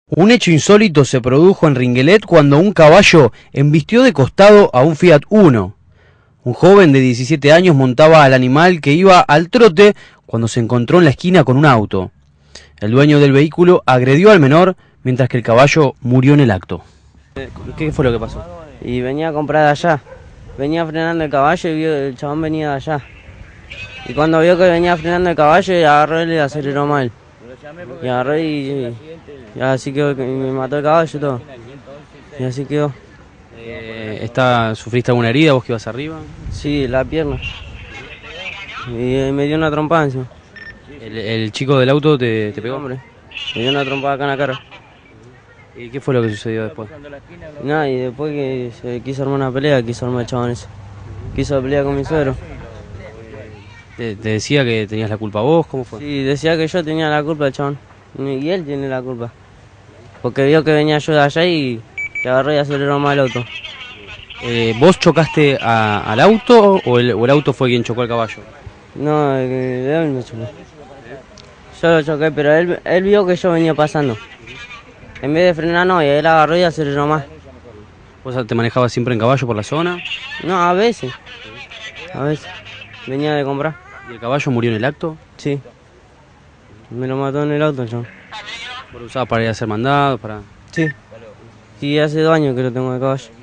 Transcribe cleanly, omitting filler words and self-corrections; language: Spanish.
Un hecho insólito se produjo en Ringuelet cuando un caballo embistió de costado a un Fiat Uno. Un joven de 17 años montaba al animal que iba al trote cuando se encontró en la esquina con un auto. El dueño del vehículo agredió al menor mientras que el caballo murió en el acto. ¿Qué fue lo que pasó? Y venía a comprar de allá. Venía frenando el caballo y vio el chabón venía de allá. Y cuando vio que venía frenando el caballo, agarró él y aceleró mal. Y agarró y así quedó, y me mató el caballo y todo. Y así quedó. ¿Sufriste alguna herida vos que ibas arriba? Sí, la pierna. Y me dio una trompada encima. ¿El chico del auto te pegó? Hombre, me dio una trompada acá en la cara. ¿Y qué fue lo que sucedió después? Nada, y después que se quiso armar una pelea, quiso armar el chabón ese. Quiso pelear con mi suegro. ¿Te decía que tenías la culpa vos? ¿Cómo fue? Sí, decía que yo tenía la culpa, el chabón. Y él tiene la culpa. Porque vio que venía yo de allá y le agarró y aceleró mal el auto. ¿Vos chocaste al auto o el auto fue quien chocó al caballo? No, él me chocó. Yo lo choqué, pero él vio que yo venía pasando. En vez de frenar, no, y él agarró y aceleró más. ¿Vos te manejabas siempre en caballo por la zona? No, a veces. A veces. Venía de comprar. ¿Y el caballo murió en el acto? Sí. Me lo mató en el auto, yo. ¿Vos lo usabas para ir a hacer mandados? Sí. Sí, hace 2 años que lo tengo de caballo.